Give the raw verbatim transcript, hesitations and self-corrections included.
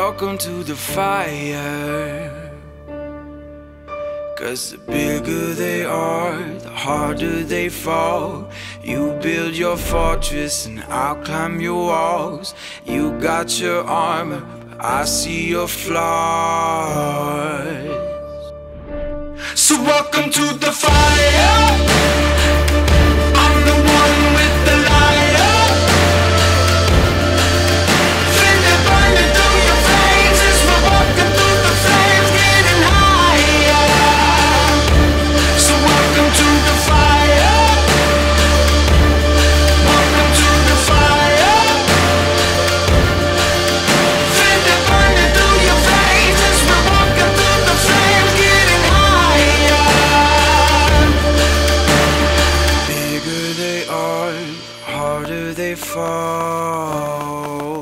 welcome to the fire. 'Cause the bigger they are, the harder they fall. You build your fortress and I'll climb your walls. You got your armor, but I see your flaws. So welcome to the fire. I'm the one with the lighter. Feel it burning through your veins as we're walking through the flames, getting higher. So welcome to the fire. Welcome to the fire. Feel it burning through your veins as we're walking through the flames, getting higher. Bigger they are, harder they fall.